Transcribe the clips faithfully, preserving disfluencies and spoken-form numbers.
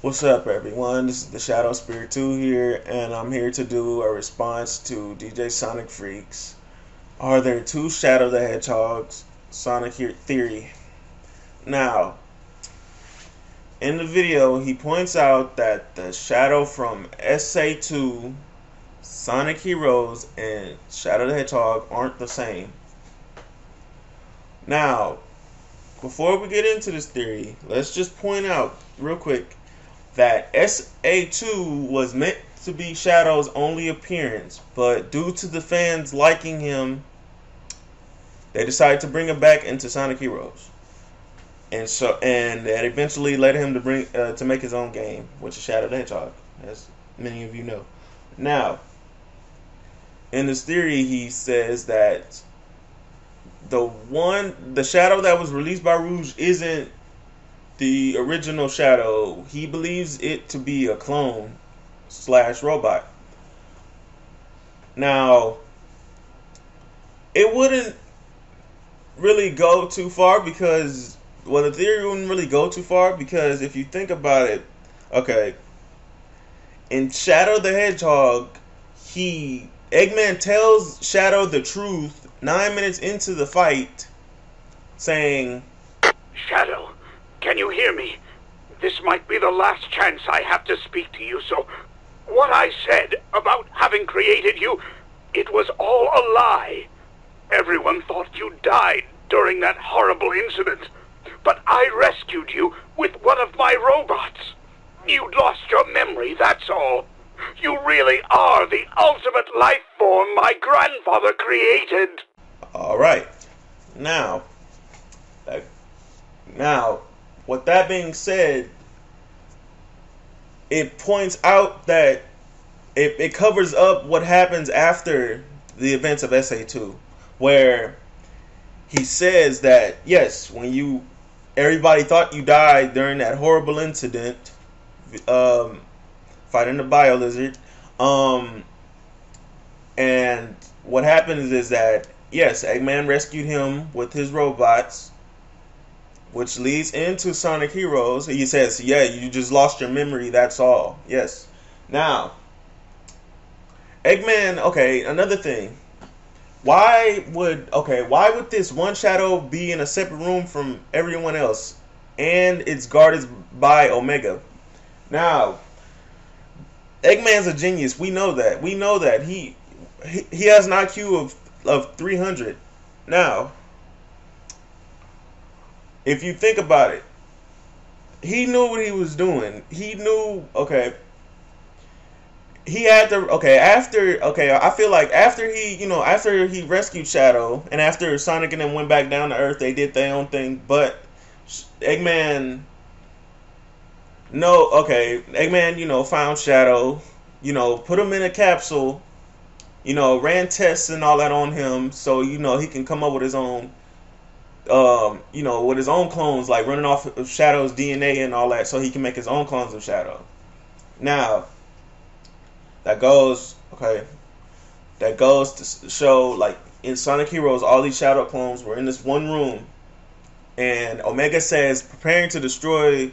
What's up, everyone? This is the Shadow Spirit two here, and I'm here to do a response to D J Sonic Freaks. Are there two Shadow the Hedgehogs? Sonic Theory. Now, in the video, he points out that the Shadow from S A two, Sonic Heroes, and Shadow the Hedgehog aren't the same. Now, before we get into this theory, let's just point out real quick that S A two was meant to be Shadow's only appearance, but due to the fans liking him, they decided to bring him back into Sonic Heroes, and so and that eventually led him to bring uh, to make his own game, which is Shadow the Hedgehog, as many of you know. Now, in this theory, he says that the one, the Shadow that was released by Rouge isn't the original Shadow. He believes it to be a clone slash robot. Now, it wouldn't really go too far because, well, the theory wouldn't really go too far because if you think about it, okay, in Shadow the Hedgehog, he, Eggman tells Shadow the truth nine minutes into the fight, saying, "Shadow, can you hear me? This might be the last chance I have to speak to you, so what I said about having created you, it was all a lie. Everyone thought you died during that horrible incident, but I rescued you with one of my robots. You'd lost your memory, that's all. You really are the ultimate life form my grandfather created." Alright, now, now, with that being said, it points out that it, it covers up what happens after the events of S A two, where he says that, yes, when you, everybody thought you died during that horrible incident, um, fighting the Bio Lizard, um, and what happens is that, yes, Eggman rescued him with his robots, which leads into Sonic Heroes. He says, yeah, you just lost your memory, that's all. Yes. Now, Eggman, okay, another thing. Why would, okay, why would this one Shadow be in a separate room from everyone else? And it's guarded by Omega. Now, Eggman's a genius. We know that. We know that. He he, he has an I Q of, of three hundred. Now, if you think about it, he knew what he was doing. He knew, okay, he had to, okay, after, okay, I feel like after he, you know, after he rescued Shadow, and after Sonic and them went back down to Earth, they did their own thing, but Eggman, no, okay, Eggman, you know, found Shadow, you know, put him in a capsule, you know, ran tests and all that on him, so, you know, he can come up with his own, Um, you know, with his own clones, like running off of Shadow's D N A and all that, so he can make his own clones of Shadow. Now, that goes, okay, that goes to show, like, in Sonic Heroes, all these Shadow clones were in this one room, and Omega says, preparing to destroy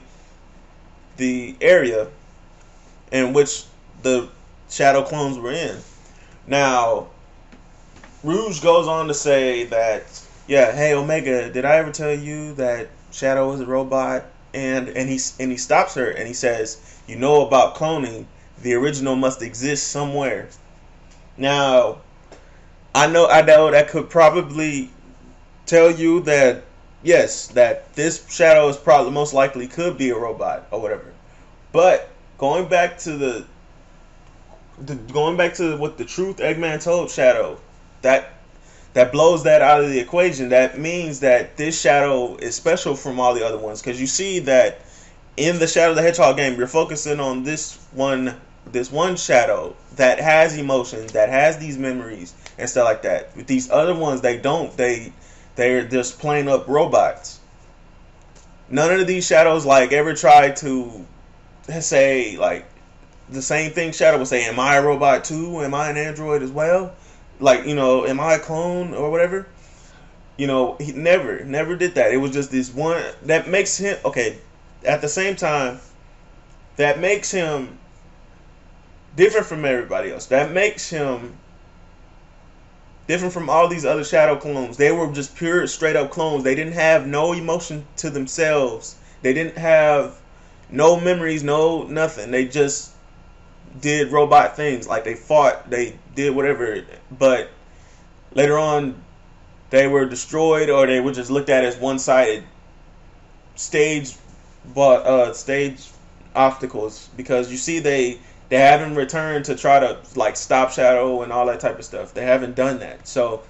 the area in which the Shadow clones were in. Now, Rouge goes on to say that, yeah, hey Omega, did I ever tell you that Shadow is a robot? And and he and he stops her and he says, you know about cloning, the original must exist somewhere. Now, I know I know that could probably tell you that yes, that this Shadow is probably most likely could be a robot or whatever. But going back to the, the going back to what the truth Eggman told Shadow, that That blows that out of the equation. That means that this Shadow is special from all the other ones. Because you see that in the Shadow the Hedgehog game, you're focusing on this one this one Shadow that has emotions, that has these memories and stuff like that. With these other ones, they don't. They, they're just plain up robots. None of these Shadows like ever tried to say like the same thing Shadow would say, am I a robot too? Am I an android as well? Like, you know, am I a clone or whatever? You know, he never, never did that. It was just this one that makes him, okay, at the same time, that makes him different from everybody else. That makes him different from all these other Shadow clones. They were just pure, straight up clones. They didn't have no emotion to themselves. They didn't have no memories, no nothing. They just did robot things. Like they fought, they did whatever. But later on, they were destroyed, or they were just looked at as one-sided stage, but uh, stage obstacles. Because you see, they they haven't returned to try to like stop Shadow and all that type of stuff. They haven't done that. So,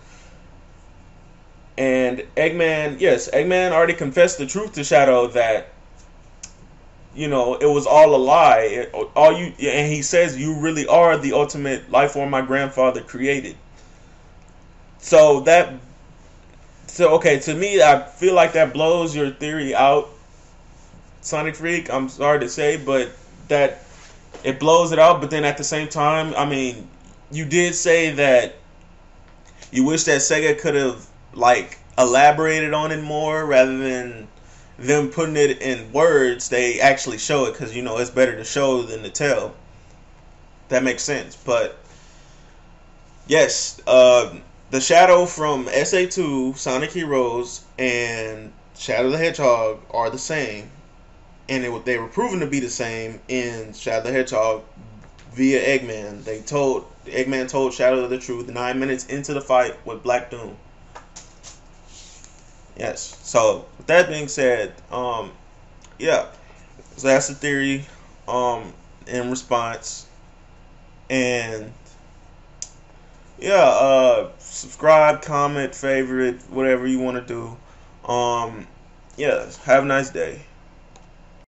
and Eggman, yes, Eggman already confessed the truth to Shadow that, you know, it was all a lie. It, all you and he says you really are the ultimate life form my grandfather created. So that, so okay, to me, I feel like that blows your theory out, Sonic Freak. I'm sorry to say, but that it blows it out. But then at the same time, I mean, you did say that you wish that Sega could have like elaborated on it more rather than them putting it in words. They actually show it because, you know, it's better to show than to tell. That makes sense. But yes, uh, the Shadow from S A two, Sonic Heroes, and Shadow the Hedgehog are the same. And it, they were proven to be the same in Shadow the Hedgehog via Eggman. They told Eggman told Shadow the truth nine minutes into the fight with Black Doom. Yes. So with that being said, um, yeah, so that's the theory, um, in response, and yeah, uh, subscribe, comment, favorite, whatever you want to do. Um, yeah, have a nice day.